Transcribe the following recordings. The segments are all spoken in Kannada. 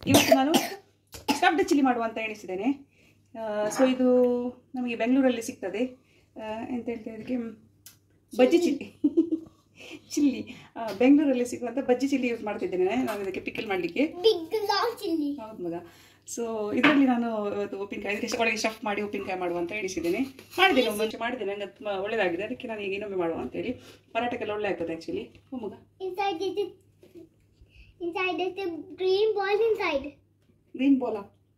ಇವತ್ತು ನಾನು ಸ್ಟಫ್ಡ್ ಚಿಲ್ಲಿ ಮಾಡುವ ಅಂತ ಎಣಿಸಿದ್ದೇನೆ. ಸೊ ಇದು ನಮಗೆ ಬೆಂಗಳೂರಲ್ಲಿ ಸಿಗ್ತದೆ. ಎಂತ ಹೇಳ್ತಾರೆ ಇದಕ್ಕೆ, ಬಜ್ಜಿ ಚಿಲ್ಲಿ ಚಿಲ್ಲಿ ಬೆಂಗಳೂರಲ್ಲಿ ಸಿಗುವಂಥ ಬಜ್ಜಿ ಚಿಲ್ಲಿ ಯೂಸ್ ಮಾಡ್ತಿದ್ದೇನೆ ನಾನು ಇದಕ್ಕೆ ಪಿಕಲ್ ಮಾಡಲಿಕ್ಕೆ. ಹೌದು ಮಗ. ಸೊ ಇದರಲ್ಲಿ ನಾನು ಇವತ್ತು ಉಪ್ಪಿನಕಾಯಿ ಇದಕ್ಕೆ ಒಳಗೆ ಸ್ಟಫ್ ಮಾಡಿ ಉಪ್ಪಿನಕಾಯಿ ಮಾಡುವ ಅಂತ ಎಣಿಸಿದ್ದೇನೆ. ಮಾಡಿದ್ದೇನೆ, ಮುಂಚೆ ಮಾಡಿದ್ದೇನೆ, ನನಗೆ ತುಂಬ ಒಳ್ಳೆಯದಾಗಿದೆ. ಅದಕ್ಕೆ ನಾನು ಈಗ ಇನ್ನೊಮ್ಮೆ ಮಾಡುವ ಅಂತೇಳಿ. ಪರಾಟಕ್ಕೆಲ್ಲ ಒಳ್ಳೆ ಆಗ್ತದೆ ಆ್ಯಕ್ಚುಲಿ. ಮಗ ಗ್ರೀನ್ ಬಾಲ್.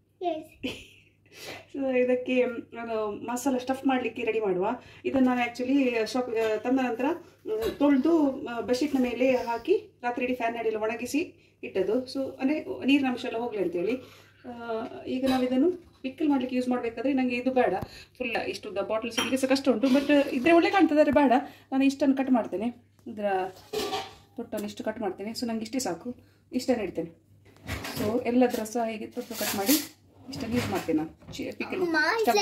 ಸೊ ಇದಕ್ಕೆ ನಾನು ಮಸಾಲ ಸ್ಟಫ್ ಮಾಡಲಿಕ್ಕೆ ರೆಡಿ ಮಾಡುವ. ಇದನ್ನು ನಾನು ಆ್ಯಕ್ಚುಲಿ ಶಾಪ್ ತಂದ ನಂತರ ತೊಳೆದು ಬೆಡ್ಶೀಟ್ನ ಮೇಲೆ ಹಾಕಿ ರಾತ್ರಿ ಇಡೀ ಫ್ಯಾನ್ ಅಡಿಯಲ್ಲಿ ಒಣಗಿಸಿ ಇಟ್ಟದ್ದು. ಸೊ ಅಂದರೆ ನೀರಿನ ಅಂಶ ಎಲ್ಲ ಹೋಗಲಿ ಅಂತೇಳಿ. ಈಗ ನಾವು ಇದನ್ನು ಪಿಕ್ಕಲ್ ಮಾಡಲಿಕ್ಕೆ ಯೂಸ್ ಮಾಡಬೇಕಾದ್ರೆ ನನಗೆ ಇದು ಬೇಡ, ಫುಲ್ ಇಷ್ಟು ಬಾಟಲ್ ಸಿಗಲಿಕ್ಕೆ ಸಹ ಕಷ್ಟ ಉಂಟು. ಬಟ್ ಇದ್ರೆ ಒಳ್ಳೆ ಕಾಣ್ತದೆ, ಆದರೆ ಬೇಡ. ನಾನು ಇಷ್ಟನ್ನು ಕಟ್ ಮಾಡ್ತೇನೆ, ಇದರ ತೊಟ್ಟನ್ನು ಇಷ್ಟು ಕಟ್ ಮಾಡ್ತೇನೆ. ಸೊ ನನಗೆ ಇಷ್ಟೇ ಸಾಕು, ಇಷ್ಟನ್ನು ಇಡ್ತೇನೆ. ಸೊ ಎಲ್ಲದರ ಸಹ ಹೀಗೆ ತೊಟ್ಟು ಕಟ್ ಮಾಡಿ ಇಷ್ಟನ್ನು ಯೂಸ್ ಮಾಡ್ತೇನೆ ನಾನು ಪಿಕ್ಕಲ್. ಯಾವ್ದು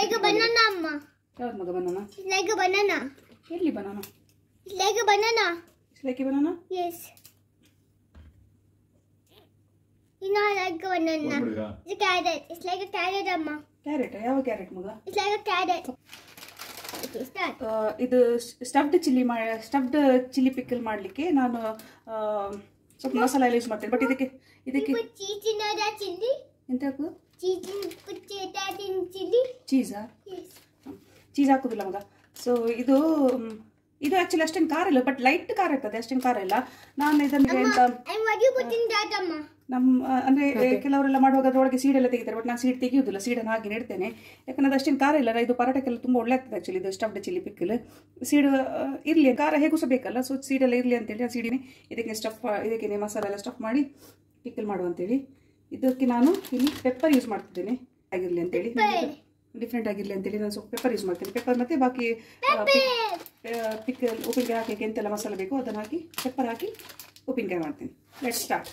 ಮಗ ಬನಾನಾ? ಎಲ್ಲಿ banana? Like banana? You know, I like banana. It's a carrot. It's like a carrot, Amma. Carrot? ಯಾವ ಕ್ಯಾರೆಟ್ ಮಗ? It's like a carrot. Okay, start. ಇದು ಸ್ಟಫ್ಡ್ ಚಿಲ್ಲಿ ಪಿಕ್ಕಲ್ ಮಾಡಲಿಕ್ಕೆ ನಾನು ಸ್ವಲ್ಪ ಮಸಾಲ ಎಲ್ಲ ಯೂಸ್ ಮಾಡ್ತೇನೆ. ಬಟ್ ಇದಕ್ಕೆ cheese in that chili? ಎಂತ ಹಾಕು? Put that in chili? ಚೀಸಾ? Yes. ಚೀಸ್ ಹಾಕುದಿಲ್ಲ ಮಗ. ಸೊ ಇದು ಆ್ಯಕ್ಚುಲಿ ಅಷ್ಟೇನು ಖಾರ ಇಲ್ಲ, ಬಟ್ ಲೈಟ್ ಖಾರ ಇರ್ತದೆ, ಅಷ್ಟೇನು ಖಾರ ಇಲ್ಲ. ನಾನು ಇದನ್ನು ಎಂತ And what you put in that, Amma? ಅಂದರೆ ಕೆಲವರೆಲ್ಲ ಮಾಡುವಾಗ ಅದರೊಳಗೆ ಸೀಡೆಲ್ಲ ತೆಗಿತಾರೆ. ಬಟ್ ನಾನು ಸೀಡ್ ತೆಗಿಯೋದಿಲ್ಲ, ಸೀಡನ್ನು ಹಾಗೆ ನೆಡ್ತೇನೆ. ಯಾಕಂದ್ರೆ ಅದು ಅಷ್ಟೇನು ಖಾರ ಇಲ್ಲ. ಇದು ಪರಾಟಕ್ಕೆಲ್ಲ ತುಂಬ ಒಳ್ಳೆ ಆಗ್ತದೆ ಆ್ಯಕ್ಚುಲಿ ಇದು ಸ್ಟಫ್ಡ್ ಚಿಲ್ಲಿ ಪಿಕ್ಕಲ್. ಸೀಡು ಇರಲಿ, ಖಾರ ಹೇಗೂ ಸಹ ಬೇಕಲ್ಲ. ಸೊ ಸೀಡೆಲ್ಲ ಇರಲಿ ಅಂತೇಳಿ ಆ ಸೀಡಿನೇ ಇದಕ್ಕೆ ಮಸಾಲೆ ಎಲ್ಲ ಸ್ಟಫ್ ಮಾಡಿ ಪಿಕ್ಕಲ್ ಮಾಡುವಂತೇಳಿ. ಇದಕ್ಕೆ ನಾನು ಇಲ್ಲಿ ಪೆಪ್ಪರ್ ಯೂಸ್ ಮಾಡ್ತಿದ್ದೇನೆ, ಆಗಿರಲಿ ಅಂತೇಳಿ, ಡಿಫ್ರೆಂಟ್ ಆಗಿರಲಿ ಅಂತೇಳಿ ನಾನು ಸ್ವಲ್ಪ ಪೆಪ್ಪರ್ ಯೂಸ್ ಮಾಡ್ತೇನೆ. ಪೆಪ್ಪರ್ ಮತ್ತು ಬಾಕಿ ಪಿಕ್ಕಲ್ ಉಪ್ಪಿನಕಾಯಿ ಹಾಕಿ ಎಂತೆಲ್ಲ ಮಸಾಲೆ ಬೇಕೋ ಅದನ್ನು ಹಾಕಿ ಪೆಪ್ಪರ್ ಹಾಕಿ ಉಪ್ಪಿನಕಾಯಿ ಮಾಡ್ತೀನಿ. Let's start.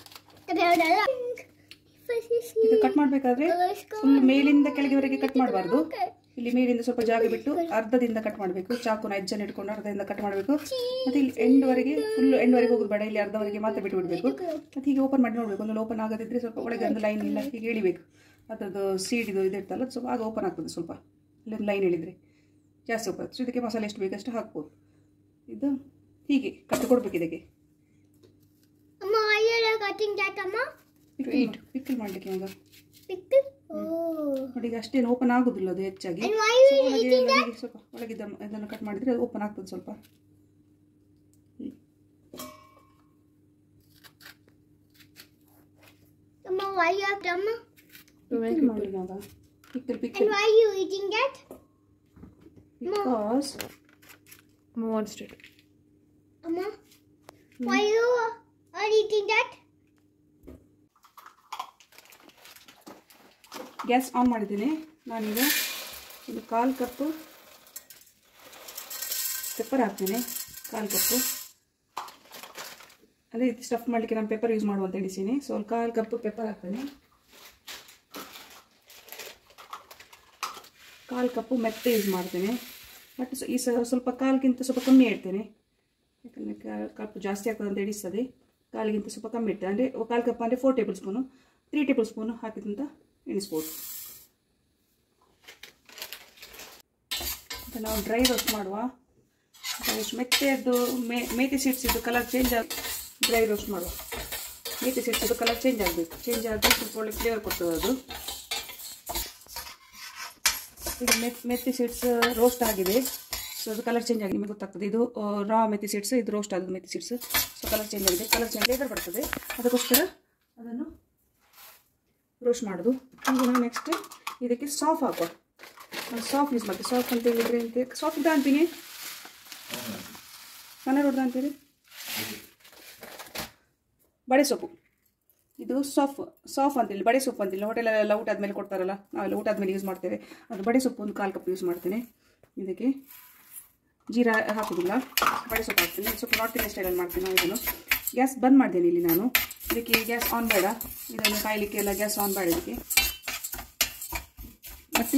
ಇದು ಕಟ್ ಮಾಡಬೇಕಾದ್ರೆ ಫುಲ್ ಮೇಲಿಂದ ಕೆಳಗೆವರೆಗೆ ಕಟ್ ಮಾಡಬಾರ್ದು. ಇಲ್ಲಿ ಮೇಲಿಂದ ಸ್ವಲ್ಪ ಜಾಗ ಬಿಟ್ಟು ಅರ್ಧದಿಂದ ಕಟ್ ಮಾಡಬೇಕು. ಚಾಕುನ ಎಜ್ಜನ್ನು ಇಟ್ಕೊಂಡು ಅರ್ಧದಿಂದ ಕಟ್ ಮಾಡಬೇಕು. ಮತ್ತು ಇಲ್ಲಿ ಫುಲ್ ಎಂಡ್ವರೆಗೆ ಹೋಗೋದು ಬೇಡ, ಇಲ್ಲಿ ಅರ್ಧವರೆಗೆ ಮಾತ್ರ ಬಿಟ್ಟು ಬಿಡಬೇಕು. ಮತ್ತು ಹೀಗೆ ಓಪನ್ ಮಾಡಿ ನೋಡಬೇಕು. ಒಂದು ಓಪನ್ ಆಗದಿದ್ದರೆ ಸ್ವಲ್ಪ ಒಳಗೆ ಒಂದು ಲೈನ್ ಇಲ್ಲ ಹೀಗೆ ಎಳಿಬೇಕು. ಅದರದ್ದು ಸೀಡಿದು ಇದಿರ್ತಲ್ಲ, ಸ್ವಲ್ಪ ಆಗ ಓಪನ್ ಆಗ್ತದೆ. ಸ್ವಲ್ಪ ಇಲ್ಲೊಂದು ಲೈನ್ ಎಳಿದರೆ ಜಾಸ್ತಿ ಓಪನ್. ಸೊ ಇದಕ್ಕೆ ಮಸಾಲೆ ಎಷ್ಟು ಬೇಕಷ್ಟು ಹಾಕ್ಬೋದು. ಇದು ಹೀಗೆ ಕಟ್ಟು ಕೊಡ್ಬೇಕು ಇದಕ್ಕೆ. ಪಿಕ್ಕಲ್ ಮಾಡಲಿಕ್ಕೆ ಈಗ ನೋಡಿ, ಈಗ ಅಷ್ಟೇನು ಓಪನ್ ಆಗೋದಿಲ್ಲ ಅದು ಹೆಚ್ಚಾಗಿ. ಸ್ವಲ್ಪ ಒಳಗಿದ್ದ ಇದನ್ನು ಕಟ್ ಮಾಡಿದರೆ ಅದು ಓಪನ್ ಆಗ್ತದೆ ಸ್ವಲ್ಪ. And why are you eating that? Because Mama wants to. Amma, why you are eating that? Gas on ಮಾಡಿದ್ದೀನಿ. ನಾನೀಗ ಇದು 1/4 ಕಪ್ಪು ಪೆಪ್ಪರ್ ಹಾಕ್ತೀನಿ. 1/4 ಕಪ್ಪು ಅದೇ ಇದು ಸ್ಟಫ್ ಮಾಡಲಿಕ್ಕೆ ನಾನು ಪೆಪ್ಪರ್ ಯೂಸ್ ಮಾಡುವಂತ ಎಣಿಸೀನಿ. ಸೊ 1/4 ಕಪ್ಪು ಪೆಪ್ಪರ್ ಹಾಕ್ತೀನಿ. 1/4 ಕಪ್ಪು ಮೆತ್ತೆ ಯೂಸ್ ಮಾಡ್ತೇನೆ. ಬಟ್ ಈ ಸ್ವಲ್ಪ 1/4ಗಿಂತ ಸ್ವಲ್ಪ ಕಮ್ಮಿ ಇಡ್ತೇನೆ, ಯಾಕಂದರೆ ಕಪ್ಪು ಜಾಸ್ತಿ ಆಗ್ತದೆ ಅಂತ ಎಣಿಸ್ತದೆ. 1/4ಗಿಂತ ಸ್ವಲ್ಪ ಕಮ್ಮಿ ಇಡ್ತೇನೆ. ಅಂದರೆ 1/4 ಕಪ್ ಅಂದರೆ 4 ಟೇಬಲ್ ಸ್ಪೂನು, 3 ಟೇಬಲ್ ಸ್ಪೂನು ಹಾಕಿದಂತ ಎಣಿಸ್ಬೋದು. ಮತ್ತು ನಾವು ಡ್ರೈ ರೋಸ್ಟ್ ಮಾಡುವ. ಮೆತ್ತೆಯದ್ದು ಮೇಥಿ ಸೀಡ್ಸಿದ್ದು ಕಲರ್ ಚೇಂಜ್ ಆಗಿ ಡ್ರೈ ರೋಸ್ಟ್ ಮಾಡುವ. ಮೇಥಿ ಸೀಡ್ಸಿದ್ದು ಕಲರ್ ಚೇಂಜ್ ಆಗಬೇಕು. ಚೇಂಜ್ ಆಗಿ ಸ್ವಲ್ಪ ಒಳ್ಳೆ ಫ್ಲೇವರ್ ಕೊಡ್ತದೆ ಅದು. ಇದು ಮೆಥಿ ಸೀಡ್ಸ್ ರೋಸ್ಟ್ ಆಗಿದೆ. ಸೊ ಅದು ಕಲರ್ ಚೇಂಜ್ ಆಗಿ ನಿಮಗೆ ಗೊತ್ತಾಗ್ತದೆ. ಇದು ರಾ ಮೆಥಿ ಸೀಡ್ಸ್, ಇದು ರೋಸ್ಟ್ ಆಗೋದು methi seeds. So colour change ಆಗಿದೆ, ಕಲರ್ ಚೇಂಜ್ ಫ್ಲೇವರ್ ಬರ್ತದೆ. ಅದಕ್ಕೋಸ್ಕರ ಅದನ್ನು ರೋಸ್ಟ್ ಮಾಡೋದು. ಈಗ ನಾವು ನೆಕ್ಸ್ಟ್ ಇದಕ್ಕೆ ಸಾಫ್ ಹಾಕುವ. ನಾನು ಸಾಫ್ ಯೂಸ್ ಮಾಡ್ತೀನಿ. ಸಾಫ್ ಅಂತ ಹೇಳಿದರೆ ಸಾಫ್ ಇದ್ದ ಅಂತೀನಿ, ಕನ್ನಡ ಹೊಡೆದ ಅಂತೀರಿ. ಬಡೆ ಸೊಪ್ಪು, ಇದು ಸಾಫ್ ಅಂತಿಲ್ಲ, ಬಡೆ ಸೊಪ್ಪು ಅಂತಿಲ್ಲ. ಹೋಟೆಲಲ್ಲೆಲ್ಲ ಊಟ ಆದಮೇಲೆ ಕೊಡ್ತಾರಲ್ಲ, ನಾವೆಲ್ಲ ಊಟ ಆದಮೇಲೆ ಯೂಸ್ ಮಾಡ್ತೇವೆ. ಅದು ಬಡೆ ಸೊಪ್ಪು ಒಂದು 1/4 ಕಪ್ ಯೂಸ್ ಮಾಡ್ತೇನೆ. ಇದಕ್ಕೆ ಜೀರಾ ಹಾಕೋದಿಲ್ಲ, ಬಡೆ ಸೊಪ್ಪು ಹಾಕ್ತೀನಿ. ಸ್ವಲ್ಪ ನಾರ್ತ್ ಇಂಡಿಯನ್ ಸ್ಟೈಲಲ್ಲಿ ಮಾಡ್ತೀನಿ ನಾನು ಇದನ್ನು. ಗ್ಯಾಸ್ ಬಂದ್ ಮಾಡ್ತೇನೆ ಇಲ್ಲಿ ನಾನು. ಇದಕ್ಕೆ ಗ್ಯಾಸ್ ಆನ್ ಬೇಡ, ಇದನ್ನು ಕಾಯಲಿಕ್ಕೆಲ್ಲ ಗ್ಯಾಸ್ ಆನ್ ಬೇಡ ಇದಕ್ಕೆ. ಮತ್ತು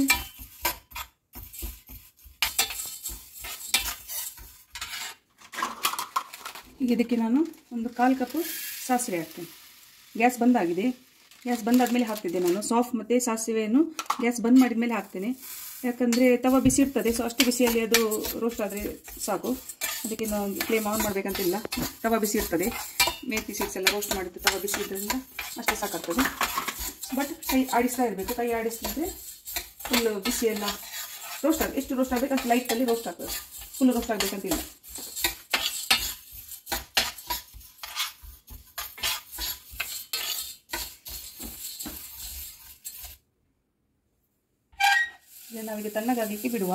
ಈಗ ಇದಕ್ಕೆ ನಾನು ಒಂದು 1/4 ಕಪ್ ಸಾಸಿವೆ ಹಾಕ್ತೇನೆ. ಗ್ಯಾಸ್ ಬಂದಾಗಿದೆ. ಗ್ಯಾಸ್ ಬಂದ್ ಆದಮೇಲೆ ಹಾಕ್ತಿದ್ದೆ ನಾನು. ಸಾಫ್ ಮತ್ತು ಸಾಸಿವೆಯನ್ನು ಗ್ಯಾಸ್ ಬಂದ್ ಮಾಡಿದ ಮೇಲೆ ಹಾಕ್ತೇನೆ, ಯಾಕಂದರೆ ತವ ಬಿಸಿ ಇರ್ತದೆ. ಸೊ ಅಷ್ಟು ಬಿಸಿಯಲ್ಲಿ ಅದು ರೋಸ್ಟ್ ಆದರೆ ಸಾಕು, ಅದಕ್ಕೆ ನಾವು ಫ್ಲೇಮ್ ಆನ್ ಮಾಡಬೇಕಂತಿಲ್ಲ. ತವ ಬಿಸಿ ಇರ್ತದೆ, ಮೇಥಿ ಸೀಡ್ಸ್ ಎಲ್ಲ ರೋಸ್ಟ್ ಮಾಡಿದ್ದು ತವ ಬಿಸಿ ಇದ್ದರಿಂದ ಅಷ್ಟೇ ಸಾಕಾಗ್ತದೆ. ಬಟ್ ಕೈ ಆಡಿಸ್ತಾ ಇರಬೇಕು, ಕೈ ಆಡಿಸಿದ್ರೆ ಫುಲ್ ಬಿಸಿ ಎಲ್ಲ ರೋಸ್ಟ್ ಆಗುತ್ತೆ. ಎಷ್ಟು ರೋಸ್ಟ್ ಆಗಬೇಕು ಅಷ್ಟು ಲೈಟಲ್ಲಿ ರೋಸ್ಟ್ ಆಗ್ತದೆ, ಫುಲ್ ರೋಸ್ಟ್ ಆಗಬೇಕಂತಿಲ್ಲ. ನಾವೀಗ ತಣ್ಣಗಾಗಲಿಕ್ಕೆ ಬಿಡುವ.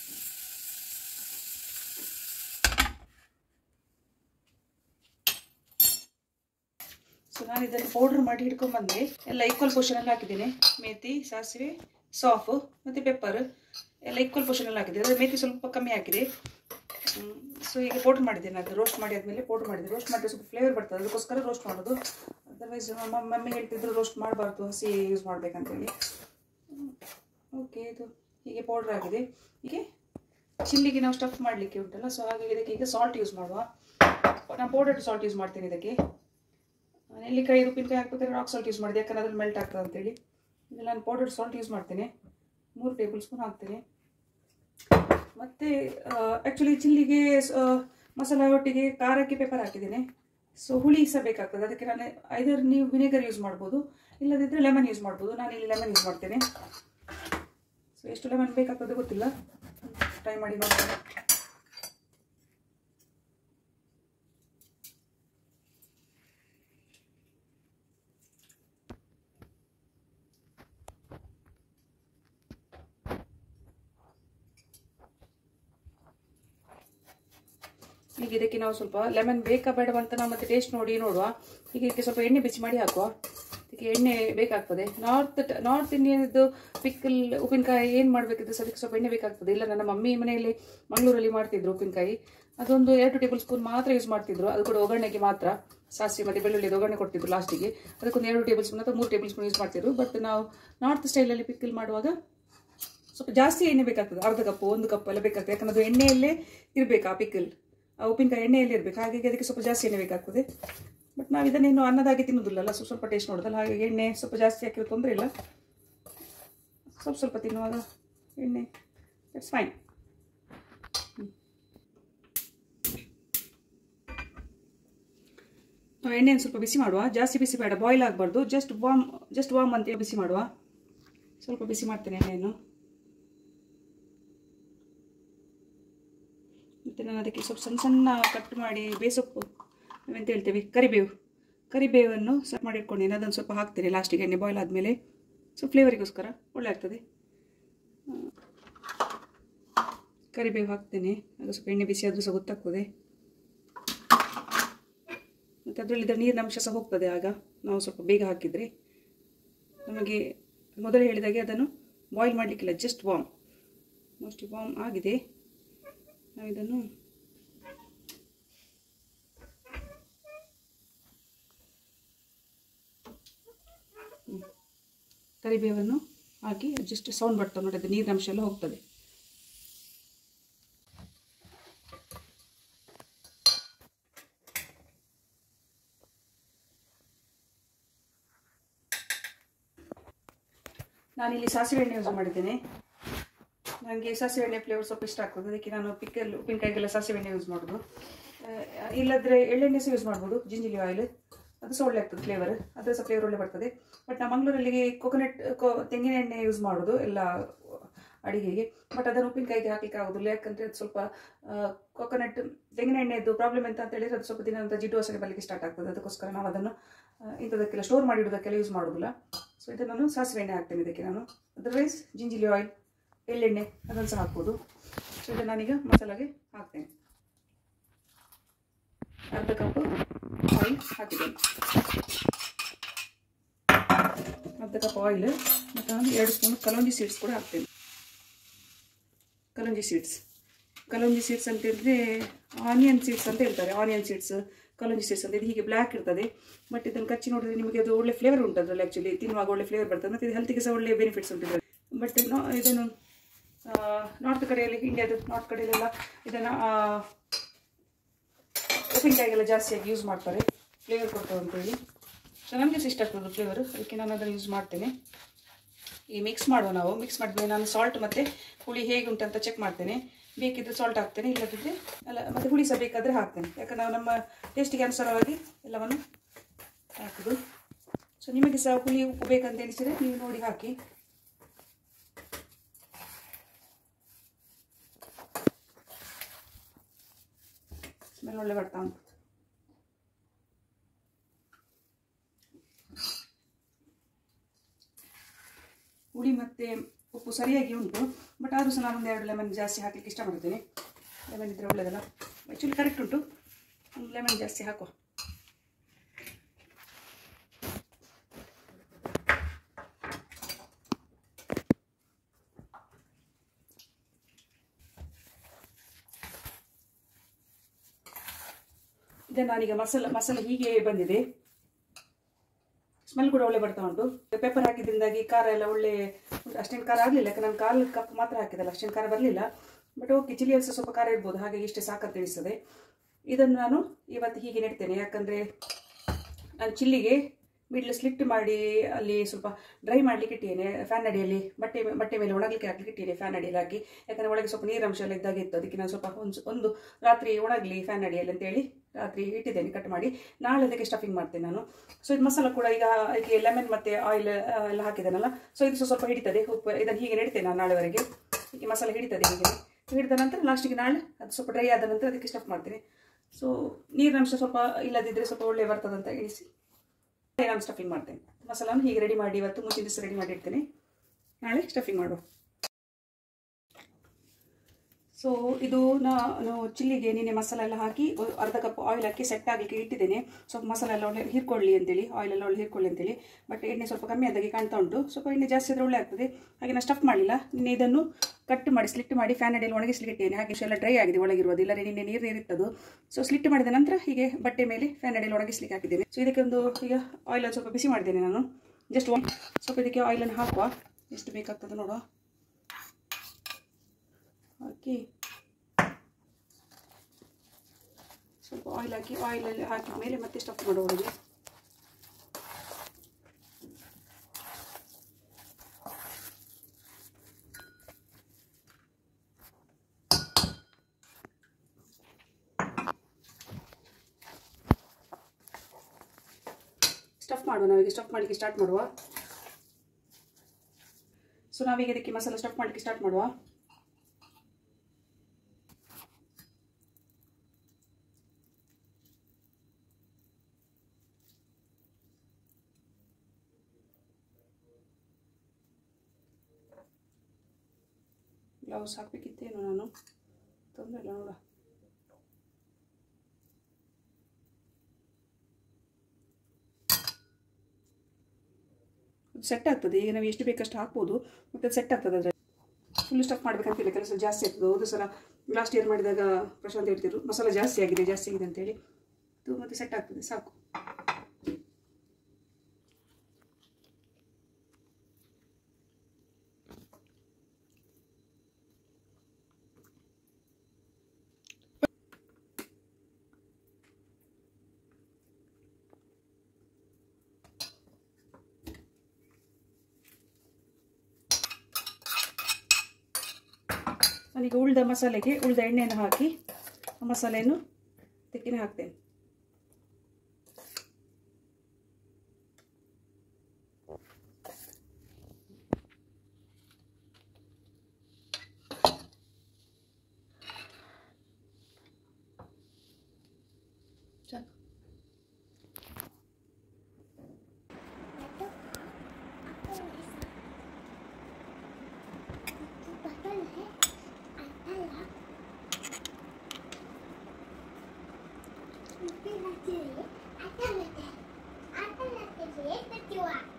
ಸೊ ನಾನು ಇದನ್ನು ಪೌಡ್ರ್ ಮಾಡಿ ಹಿಡ್ಕೊಂಡ್ಬಂದೆ. ಎಲ್ಲ ಈಕ್ವಲ್ ಪೋರ್ಷನಲ್ಲಿ ಹಾಕಿದ್ದೇನೆ. ಮೇಥಿ, ಸಾಸಿವೆ, ಸಾಫು ಮತ್ತು ಪೆಪ್ಪರ್ ಎಲ್ಲ ಈಕ್ವಲ್ ಪೋರ್ಷನಲ್ಲಿ ಹಾಕಿದೆ. ಅದರ ಮೇಥಿ ಸ್ವಲ್ಪ ಕಮ್ಮಿ ಹಾಕಿದೆ. ಸೊ ಈಗ ಪೌಡ್ರ್ ಮಾಡಿದ್ದೇನೆ. ಅದು ರೋಸ್ಟ್ ಮಾಡಿ ಆದಮೇಲೆ ಪೌಡ್ರ್ ಮಾಡಿದೆ. ರೋಸ್ಟ್ ಮಾಡಿದ್ರೆ ಸ್ವಲ್ಪ ಫ್ಲೇವರ್ ಬರ್ತದೆ, ಅದಕ್ಕೋಸ್ಕರ ರೋಸ್ಟ್ ಮಾಡೋದು. ಅದರ್ವೈಸ್ ಮಮ್ಮಿ ಹೇಳ್ತಿದ್ರು ರೋಸ್ಟ್ ಮಾಡಬಾರ್ದು, ಹಸಿ ಯೂಸ್ ಮಾಡಬೇಕಂತೇಳಿ. ಓಕೆ, ಇದು ಹೀಗೆ ಪೌಡ್ರ್ ಆಗಿದೆ. ಹೀಗೆ ಚಿಲ್ಲಿಗೆ ನಾವು ಸ್ಟಫ್ ಮಾಡಲಿಕ್ಕೆ ಉಂಟಲ್ಲ, ಸೊ ಹಾಗಾಗಿ ಇದಕ್ಕೆ ಈಗ ಸಾಲ್ಟ್ ಯೂಸ್ ಮಾಡುವ. ನಾನು ಪೌಡರ್ಡ್ ಸಾಲ್ಟ್ ಯೂಸ್ ಮಾಡ್ತೇನೆ ಇದಕ್ಕೆ. ನೆಲ್ಲಿಕಾಯಿ ಉಪ್ಪಿನಕಾಯಿ ಹಾಕ್ಬೇಕಾದ್ರೆ ರಾಕ್ ಸಾಲ್ಟ್ ಯೂಸ್ ಮಾಡಿದೆ, ಯಾಕಂದ್ರೆ ಅದ್ರಲ್ಲಿ ಮೆಲ್ಟ್ ಆಗ್ತದೆ ಅಂತೇಳಿ. ಈಗ ನಾನು ಪೌಡರ್ಡ್ ಸಾಲ್ಟ್ ಯೂಸ್ ಮಾಡ್ತೇನೆ. 3 ಟೇಬಲ್ ಸ್ಪೂನ್ ಹಾಕ್ತೇನೆ. ಮತ್ತು ಆ್ಯಕ್ಚುಲಿ ಚಿಲ್ಲಿಗೆ ಮಸಾಲ ಒಟ್ಟಿಗೆ ಖಾರಕ್ಕೆ ಪೆಪ್ಪರ್ ಹಾಕಿದ್ದೇನೆ. ಸೊ ಹುಳಿ ಸಹ ಬೇಕಾಗ್ತದೆ, ಅದಕ್ಕೆ ನಾನು ಐದರ್ ನೀವು ವಿನೆಗರ್ ಯೂಸ್ ಮಾಡ್ಬೋದು, ಇಲ್ಲದಿದ್ದರೆ ಲೆಮನ್ ಯೂಸ್ ಮಾಡ್ಬೋದು. ನಾನು ಇಲ್ಲಿ ಲೆಮನ್ ಯೂಸ್ ಮಾಡ್ತೇನೆ. ಸೊ ಎಷ್ಟು ಲೆಮನ್ ಬೇಕಾಗ್ತದೆ ಗೊತ್ತಿಲ್ಲ, ಟ್ರೈ ಮಾಡಿ ನೋಡ್ತೇನೆ. ಈಗ ಇದಕ್ಕೆ ನಾವು ಸ್ವಲ್ಪ ಲೆಮನ್ ಬೇಕಾ ಬೇಡವಾ ಅಂತ ನಾವು ಮತ್ತೆ ಟೇಸ್ಟ್ ನೋಡಿ ನೋಡುವ. ಈಗ ಇದಕ್ಕೆ ಸ್ವಲ್ಪ ಎಣ್ಣೆ ಬಿಸಿ ಮಾಡಿ ಹಾಕುವ. ಇದಕ್ಕೆ ಎಣ್ಣೆ ಬೇಕಾಗ್ತದೆ. ನಾರ್ತ್ ಇಂಡಿಯನ್ದು ಪಿಕ್ಕಲ್ ಉಪ್ಪಿನಕಾಯಿ ಏನು ಮಾಡಬೇಕಿದ್ರೆ ಅದಕ್ಕೆ ಸ್ವಲ್ಪ ಎಣ್ಣೆ ಬೇಕಾಗ್ತದೆ. ಇಲ್ಲ, ನನ್ನ ಮಮ್ಮಿ ಮನೆಯಲ್ಲಿ ಮಂಗಳೂರಲ್ಲಿ ಮಾಡ್ತಿದ್ರು ಉಪ್ಪಿನಕಾಯಿ. ಅದೊಂದು 2 ಟೇಬಲ್ ಸ್ಪೂನ್ ಮಾತ್ರ ಯೂಸ್ ಮಾಡ್ತಿದ್ರು, ಅದು ಕೂಡ ಒಗ್ಗರಣೆಗೆ ಮಾತ್ರ. ಸಾಸಿವೆ ಮತ್ತು ಬೆಳ್ಳುಳ್ಳಿ ಒಗ್ಗರಣೆ ಕೊಡ್ತಿದ್ರು ಲಾಸ್ಟಿಗೆ, ಅದಕ್ಕೊಂದು 2 ಟೇಬಲ್ ಸ್ಪೂನ್ ಅಥವಾ 3 ಟೇಬಲ್ ಸ್ಪೂನ್ ಯೂಸ್ ಮಾಡ್ತಿದ್ರು. ಬಟ್ ನಾವು ನಾರ್ತ್ ಸ್ಟೈಲಲ್ಲಿ ಪಿಕ್ಕಲ್ ಮಾಡುವಾಗ ಸ್ವಲ್ಪ ಜಾಸ್ತಿ ಎಣ್ಣೆ ಬೇಕಾಗ್ತದೆ, ಅರ್ಧ ಕಪ್ಪು 1 ಕಪ್ ಎಲ್ಲ ಬೇಕಾಗ್ತದೆ. ಯಾಕಂದ್ರೆ ಅದು ಎಣ್ಣೆಯಲ್ಲೇ ಇರಬೇಕು, ಆ ಪಿಕ್ಕಲ್ ಆ ಉಪ್ಪಿನಕಾಯಿ ಎಣ್ಣೆಯಲ್ಲಿ ಇರಬೇಕು. ಹಾಗಾಗಿ ಅದಕ್ಕೆ ಸ್ವಲ್ಪ ಜಾಸ್ತಿ ಎಣ್ಣೆ ಬೇಕಾಗ್ತದೆ. ಬಟ್ ನಾವು ಇದನ್ನೇನು ಅನ್ನದಾಗಿ ತಿನ್ನೋದಿಲ್ಲಲ್ಲ, ಸ್ವಲ್ಪ ಟೇಸ್ಟ್ ನೋಡೋದಲ್ಲ, ಹಾಗಾಗಿ ಎಣ್ಣೆ ಸ್ವಲ್ಪ ಜಾಸ್ತಿ ಹಾಕಿರೋ ತೊಂದರೆ ಇಲ್ಲ. ಸ್ವಲ್ಪ ತಿನ್ನುವಾಗ ಎಣ್ಣೆ ಇಟ್ಸ್ ಫೈನ್. ನಾವು ಎಣ್ಣೆಯನ್ನು ಸ್ವಲ್ಪ ಬಿಸಿ ಮಾಡುವ. ಜಾಸ್ತಿ ಬಿಸಿ ಬೇಡ, ಬಾಯ್ಲ್ ಆಗಬಾರ್ದು, ಜಸ್ಟ್ ವಾಮ್ ಅಂತೇಳಿ ಬಿಸಿ ಮಾಡುವ. ಸ್ವಲ್ಪ ಬಿಸಿ ಮಾಡ್ತೇನೆ ಎಣ್ಣೆಯನ್ನು. ಮತ್ತು ನಾನು ಅದಕ್ಕೆ ಸ್ವಲ್ಪ ಸಣ್ಣ ಕಟ್ ಮಾಡಿ ಬೇಸೊಪ್ಪು ಎಂತ ಹೇಳ್ತೇವೆ, ಕರಿಬೇವನ್ನು ಸಟ್ ಮಾಡಿ ಇಟ್ಕೊಂಡಿದ್ದೀನಿ. ಅದನ್ನು ಸ್ವಲ್ಪ ಹಾಕ್ತೇನೆ ಲಾಸ್ಟಿಗೆ, ಎಣ್ಣೆ ಬಾಯ್ಲ್ ಆದಮೇಲೆ. ಸೊ ಫ್ಲೇವರಿಗೋಸ್ಕರ ಒಳ್ಳೆ ಆಗ್ತದೆ. ಕರಿಬೇವು ಹಾಕ್ತೇನೆ, ಅದು ಸ್ವಲ್ಪ ಎಣ್ಣೆ ಬಿಸಿ ಆದರೂ ಸಹ ಗೊತ್ತಾಗ್ತದೆ. ಮತ್ತು ಅದರಲ್ಲಿದ್ದ ನೀರಿನ ಅಂಶ ಸಹ ಹೋಗ್ತದೆ ಆಗ ನಾವು ಸ್ವಲ್ಪ ಬೇಗ ಹಾಕಿದರೆ. ನಮಗೆ ಮೊದಲು ಹೇಳಿದಾಗೆ ಅದನ್ನು ಬಾಯ್ಲ್ ಮಾಡಲಿಕ್ಕಿಲ್ಲ, ಜಸ್ಟ್ ವಾಮ್ ಆಗಿದೆ. ನಾವು ಇದನ್ನು ಕರಿಬೇವನ್ನು ಹಾಕಿ ಜಸ್ಟ್ ಸೌಂಡ್ ಬರ್ತದೆ ನೋಡಿ, ಅದು ನೀರಿನ ಅಂಶ ಎಲ್ಲ ಹೋಗ್ತದೆ. ನಾನಿಲ್ಲಿ ಸಾಸಿವೆ ಎಣ್ಣೆ ಯೂಸ್ ಮಾಡಿದ್ದೇನೆ. ನನಗೆ ಸಾಸಿವೆ ಎಣ್ಣೆ ಫ್ಲೇವರ್ ಸ್ವಲ್ಪ ಇಷ್ಟ ಆಗ್ತದೆ, ಅದಕ್ಕೆ ನಾನು ಉಪ್ಪಿನಕಾಯಿಗೆಲ್ಲ ಸಾಸಿವೆ ಎಣ್ಣೆ ಯೂಸ್ ಮಾಡೋದು. ಇಲ್ಲದ್ರೆ ಎಳ್ಳೆಣ್ಣೆ ಸಹ ಯೂಸ್ ಮಾಡ್ಬೋದು, ಜಿಂಜಿಲಿ ಆಯಿಲ್, ಅದು ಸಹ ಒಳ್ಳೆ ಆಗ್ತದೆ ಫ್ಲೇವರ್, ಅದು ಸಹ ಫ್ಲೇವರ್ ಒಳ್ಳೆ ಬರ್ತದೆ. ಬಟ್ ನಾವು ಮಂಗಳೂರಲ್ಲಿ ತೆಂಗಿನ ಎಣ್ಣೆ ಯೂಸ್ ಮಾಡೋದು ಎಲ್ಲ ಅಡಿಗೆಗೆ. ಬಟ್ ಅದನ್ನು ಉಪ್ಪಿನಕಾಯಿಗೆ ಹಾಕಲಿಕ್ಕೆ ಆಗೋದಿಲ್ಲ, ಯಾಕಂದರೆ ಅದು ಸ್ವಲ್ಪ ತೆಂಗಿನ ಎಣ್ಣೆದು ಪ್ರಾಬ್ಲಮ್ ಅಂತ ಹೇಳಿದ್ರೆ ಅದು ಸ್ವಲ್ಪ ದಿನ ನಂತರ ಜಿಡ್ಡು ವಾಸನೆ ಬರಲಿಕ್ಕೆ ಸ್ಟಾರ್ಟ್ ಆಗ್ತದೆ. ಅದಕ್ಕೋಸ್ಕರ ನಾವು ಅದನ್ನು ಇಂಥದಕ್ಕೆಲ್ಲ ಸ್ಟೋರ್ ಮಾಡಿ ಇಡೋದಕ್ಕೆಲ್ಲ ಯೂಸ್ ಮಾಡೋದಿಲ್ಲ. ಸೊ ಇದನ್ನು ನಾನು ಸಾಸಿವೆ ಎಣ್ಣೆ ಹಾಕ್ತೇನೆ ಇದಕ್ಕೆ. ನಾನು ಅದರ್ವೈಸ್ ಜಿಂಜಿಲಿ ಆಯಿಲ್, ಎಳ್ಳೆಣ್ಣೆ ಅದನ್ನು ಸಹ ಹಾಕ್ಬೋದು. ಸೊ ಇದನ್ನು ನಾನೀಗ ಮಸಾಲೆಗೆ ಹಾಕ್ತೇನೆ. ಅರ್ಧ ಕಪ್ ಆಯಿಲ್ ಹಾಕಿದ್ದೇನೆ, ಅರ್ಧ ಕಪ್ ಆಯಿಲ್. ಮತ್ತು ನಾನು 2 ಸ್ಪೂನ್ ಕಲೋಂಜಿ ಸೀಡ್ಸ್ ಕೂಡ ಹಾಕ್ತೇನೆ. ಕಲೋಂಜಿ ಸೀಡ್ಸ್ ಅಂತ ಹೇಳಿದ್ರೆ ಆನಿಯನ್ ಸೀಡ್ಸ್ ಅಂತ ಹೇಳ್ತಾರೆ. ಆನಿಯನ್ ಸೀಡ್ಸ್, ಕಲೋಂಜಿ ಸೀಡ್ಸ್ ಅಂತ. ಇದು ಹೀಗೆ ಬ್ಲ್ಯಾಕ್ ಇರ್ತದೆ, ಬಟ್ ಇದನ್ನು ಕಚ್ಚಿ ನೋಡಿದ್ರೆ ನಿಮಗೆ ಅದು ಒಳ್ಳೆ ಫ್ಲೇವರ್ ಉಂಟು ಅದರಲ್ಲಿ. ಆ್ಯಕ್ಚುಲಿ ತಿನ್ನುವಾಗ ಒಳ್ಳೆ ಫ್ಲೇವರ್ ಬರ್ತದೆ, ಮತ್ತು ಇದು ಹೆಲ್ತಿಗೆ ಸಹ ಒಳ್ಳೆ ಬೆನಿಫಿಟ್ಸ್ ಉಂಟು. ಬಟ್ ಇದನ್ನು ನಾರ್ತ್ ಕಡೆಯಲ್ಲಿ, ಇಂಡಿಯಾದ ನಾರ್ತ್ ಕಡೆಯಲ್ಲೆಲ್ಲ ಇದನ್ನು ಉಪ್ಪಿನಕಾಯಿಗೆಲ್ಲ ಜಾಸ್ತಿಯಾಗಿ ಯೂಸ್ ಮಾಡ್ತಾರೆ, ಫ್ಲೇವರ್ ಕೊಡ್ತವೆ ಅಂತೇಳಿ. ಸೊ ನನಗೆ ಇಷ್ಟ ಆಗ್ತದೆ ಫ್ಲೇವರು, ಅದಕ್ಕೆ ನಾನು ಅದನ್ನು ಯೂಸ್ ಮಾಡ್ತೇನೆ. ಈ ಮಿಕ್ಸ್ ಮಾಡುವ ನಾವು. ಮಿಕ್ಸ್ ಮಾಡಿದ್ಮೇಲೆ ನಾನು ಸಾಲ್ಟ್ ಮತ್ತು ಹುಳಿ ಹೇಗೆ ಉಂಟಂತ ಚೆಕ್ ಮಾಡ್ತೇನೆ. ಬೇಕಿದ್ದರೆ ಸಾಲ್ಟ್ ಹಾಕ್ತೇನೆ, ಇಲ್ಲದಿದ್ದರೆ ಅಲ್ಲ ಮತ್ತು ಹುಳಿ ಸಹ ಬೇಕಾದರೆ ಹಾಕ್ತೇನೆ. ಯಾಕಂದ್ರೆ ನಾವು ನಮ್ಮ ಟೇಸ್ಟಿಗೆ ಅನುಸಾರವಾಗಿ ಎಲ್ಲವನ್ನು ಹಾಕೋದು. ಸೊ ನಿಮಗೆ ಸಹ ಹುಳಿ ಉಪ್ಪು ಬೇಕಂತ ಎನಿಸಿದರೆ ನೀವು ನೋಡಿ ಹಾಕಿ. ಸ್ಮೆಲ್ ಒಳ್ಳೆ ಬರ್ತಾ ಉಂಟು. ಹುಳಿ ಮತ್ತು ಉಪ್ಪು ಸರಿಯಾಗಿ ಉಂಟು, ಬಟ್ ಆದರೂ ಸಹ ನಾನು 1-2 ಲೆಮನ್ ಜಾಸ್ತಿ ಹಾಕಲಿಕ್ಕೆ ಇಷ್ಟಪಡ್ತೇನೆ. ಲೆಮನ್ ಇದ್ದರೆ ಒಳ್ಳೆಯದಲ್ಲ. ಆ್ಯಕ್ಚುಲಿ ಕರೆಕ್ಟ್ ಉಂಟು, ಲೆಮನ್ ಜಾಸ್ತಿ ಹಾಕುವ. ಇದನ್ನು ನಾನೀಗ ಮಸಾಲೆ ಹೀಗೆ ಬಂದಿದೆ. ಸ್ಮೆಲ್ ಕೂಡ ಒಳ್ಳೆ ಬರ್ತಾ ಉಂಟು. ಪೆಪ್ಪರ್ ಹಾಕಿದ್ರಿಂದಾಗಿ ಖಾರ ಎಲ್ಲ ಒಳ್ಳೆ ಅಷ್ಟೇನು ಖಾರ ಆಗಲಿಲ್ಲ. ಯಾಕೆ ನಾನು 1/4 ಕಪ್ ಮಾತ್ರ ಹಾಕಿದಲ್ಲ, ಅಷ್ಟೇನು ಖಾರ ಬರಲಿಲ್ಲ. ಬಟ್ ಓಕೆ, ಚಿಲ್ಲಿಯಲ್ಲಿ ಸಹ ಸ್ವಲ್ಪ ಖಾರ ಇರ್ಬೋದು, ಹಾಗಾಗಿ ಇಷ್ಟೇ ಸಾಕಂತ ಎನಿಸ್ತದೆ. ಇದನ್ನು ನಾನು ಇವತ್ತು ಹೀಗೆ ನೆಡ್ತೇನೆ. ಯಾಕಂದರೆ ನಾನು ಚಿಲ್ಲಿಗೆ ಮಿಡ್ಲ್ ಸ್ಲಿಟ್ ಮಾಡಿ ಅಲ್ಲಿ ಸ್ವಲ್ಪ ಡ್ರೈ ಮಾಡಲಿಕ್ಕೆ ಇಟ್ಟಿದ್ದೇನೆ ಫ್ಯಾನ್ ಅಡಿಯಲ್ಲಿ. ಬಟ್ಟೆ ಮೇಲೆ ಒಣಗಲಿಕ್ಕೆ ಹಾಕಲಿಕ್ಕೆ ಇಟ್ಟಿದ್ದೇನೆ ಫ್ಯಾನ್ ಅಡಿಯಲ್ಲಿ ಹಾಕಿ. ಯಾಕಂದರೆ ಒಳಗೆ ಸ್ವಲ್ಪ ನೀರಂಶ ಎಲ್ಲ ಇದ್ದಾಗೆ ಇತ್ತು. ಅದಕ್ಕೆ ನಾನು ಸ್ವಲ್ಪ ಒಂದು ರಾತ್ರಿ ಒಣಗಲಿ ಫ್ಯಾನ್ ಅಡಿಯಲ್ಲಿ ಅಂತೇಳಿ ರಾತ್ರಿ ಇಟ್ಟಿದ್ದೇನೆ ಕಟ್ ಮಾಡಿ. ನಾಳೆ ಅದಕ್ಕೆ ಸ್ಟಫಿಂಗ್ ಮಾಡ್ತೇನೆ ನಾನು. ಸೊ ಇದು ಮಸಾಲ ಕೂಡ ಈಗ ಅದಕ್ಕೆ ಲೆಮನ್ ಮತ್ತು ಆಯಿಲ್ ಎಲ್ಲ ಹಾಕಿದ್ದೇನಲ್ಲ, ಸೊ ಇದು ಸ್ವಲ್ಪ ಹಿಡಿತದೆ ಉಪ್ಪು. ಇದನ್ನು ಹೀಗೆ ನೆಡ್ತೇನೆ ನಾನು ನಾಳೆವರೆಗೆ. ಹೀಗೆ ಮಸಾಲೆ ಹಿಡಿತದೆ. ಹೀಗೆ ಹಿಡಿದ ನಂತರ ಲಾಸ್ಟಿಗೆ ನಾಳೆ ಅದು ಸ್ವಲ್ಪ ಡ್ರೈ ಆದ ನಂತರ ಅದಕ್ಕೆ ಸ್ಟಫ್ ಮಾಡ್ತೇನೆ. ಸೊ ನೀರಿನಂಶ ಸ್ವಲ್ಪ ಇಲ್ಲದಿದ್ದರೆ ಸ್ವಲ್ಪ ಒಳ್ಳೆ ಬರ್ತದಂತ ಎಣಿಸಿ ನಾನು ಸ್ಟಫಿಂಗ್ ಮಾಡ್ತೇನೆ. ಮಸಾಲಾನು ಹೀಗೆ ರೆಡಿ ಮಾಡಿ ಇವತ್ತು ಮುಂಚಿನ ದಿವಸ ರೆಡಿ ಮಾಡಿ ಇಡ್ತೇನೆ, ನಾಳೆ ಸ್ಟಫಿಂಗ್ ಮಾಡುವ. ಸೊ ಇದು ನಾನು ಚಿಲ್ಲಿಗೆ ನಿನ್ನೆ ಮಸಾಲೆ ಎಲ್ಲ ಹಾಕಿ ಅರ್ಧ ಕಪ್ ಆಯಿಲ್ ಹಾಕಿ ಸೆಟ್ ಆಗಲಿಕ್ಕೆ ಇಟ್ಟಿದ್ದೇನೆ. ಸ್ವಲ್ಪ ಮಸಾಲೆ ಎಲ್ಲ ಒಳ್ಳೆ ಹೀರ್ಕೊಳ್ಳಿ ಅಂತೇಳಿ, ಆಯಿಲ್ ಎಲ್ಲ ಒಳ್ಳೆ ಹೀರ್ಕೊಳ್ಳಿ ಅಂತೇಳಿ. ಬಟ್ ಎಣ್ಣೆ ಸ್ವಲ್ಪ ಕಮ್ಮಿ ಆದಾಗೆ ಕಾಣ್ತಾ ಉಂಟು. ಸ್ವಲ್ಪ ಎಣ್ಣೆ ಜಾಸ್ತಿ ಆದರೆ ಒಳ್ಳೆ ಆಗ್ತದೆ. ಹಾಗೆ ನಾನು ಸ್ಟಫ್ ಮಾಡಲಿಲ್ಲ. ನಿನ್ನೆ ಇದನ್ನು ಕಟ್ ಮಾಡಿ ಸ್ಲಿಟ್ ಮಾಡಿ ಫ್ಯಾನ್ ಅಡಿಯಲ್ಲಿ ಒಣಗಿಸ್ಲಿಕ್ಕೆ ಇಟ್ಟೇನೆ. ಹಾಗೆ ಎಲ್ಲ ಡ್ರೈ ಆಗಿದೆ ಒಳಗಿರುವುದು, ಇಲ್ಲರೆ ನಿನ್ನೆ ನೀರಿತ್ತದು. ಸೊ ಸ್ಲಿಟ್ ಮಾಡಿದ ನಂತರ ಹೀಗೆ ಬಟ್ಟೆ ಮೇಲೆ ಫ್ಯಾನ್ ಅಡಿಯಲ್ಲಿ ಒಣಗಿಸ್ಲಿಕ್ಕೆ ಹಾಕಿದ್ದೇನೆ. ಸೊ ಇದಕ್ಕೆ ಒಂದು ಈಗ ಆಯಿಲನ್ನು ಸ್ವಲ್ಪ ಬಿಸಿ ಮಾಡಿದ್ದೇನೆ ನಾನು. ಜಸ್ಟ್ ಸ್ವಲ್ಪ ಇದಕ್ಕೆ ಆಯಿಲನ್ನು ಹಾಕುವ, ಎಷ್ಟು ಬೇಕಾಗ್ತದೆ ನೋಡುವ. ಹಾಕಿ ಸ್ವಲ್ಪ ಆಯಿಲ್ ಹಾಕಿ, ಆಯಿಲಲ್ಲಿ ಹಾಕಿದ ಮೇಲೆ ಮತ್ತೆ ಸ್ಟಫ್ ಮಾಡೋರಿಗೆ. ಸ್ಟಫ್ ಮಾಡುವ. ನಾವೀಗ ಸ್ಟಫ್ ಮಾಡಲಿಕ್ಕೆ ಸ್ಟಾರ್ಟ್ ಮಾಡುವ. ಸೊ ನಾವೀಗ ಇದಕ್ಕೆ ಮಸಾಲೆ ಸ್ಟಫ್ ಮಾಡಲಿಕ್ಕೆ ಸ್ಟಾರ್ಟ್ ಮಾಡುವ. ಗ್ಲೌಸ್ ಹಾಕಬೇಕಿತ್ತೇನೋ ನಾನು, ತೊಂದರೆ ಇಲ್ಲ ನೋಡ. ಸೆಟ್ ಆಗ್ತದೆ. ಈಗ ನಾವು ಎಷ್ಟು ಬೇಕಷ್ಟು ಹಾಕ್ಬೋದು, ಮತ್ತು ಸೆಟ್ ಆಗ್ತದೆ. ಅದರಲ್ಲಿ ಫುಲ್ ಸ್ಟಫ್ ಮಾಡಬೇಕಂತಿಲ್ಲ, ಕೆಲಸ ಜಾಸ್ತಿ ಆಗ್ತದೆ. ಹೋದ ಸಲ ಲಾಸ್ಟ್ ಇಯರ್ ಮಾಡಿದಾಗ ಪ್ರಶಾಂತ್ ಹೇಳ್ತಿದ್ರು ಮಸಾಲೆ ಜಾಸ್ತಿ ಆಗಿದೆ ಅಂತೇಳಿ. ಇದು ಮತ್ತೆ ಸೆಟ್ ಆಗ್ತದೆ, ಸಾಕು. ನಾನೀಗ ಉಳಿದ ಮಸಾಲೆಗೆ ಉಳಿದ ಎಣ್ಣೆಯನ್ನು ಹಾಕಿ ಮಸಾಲೆಯನ್ನು ತೆಕ್ಕಿನ ಹಾಕ್ತೇನೆ. Atau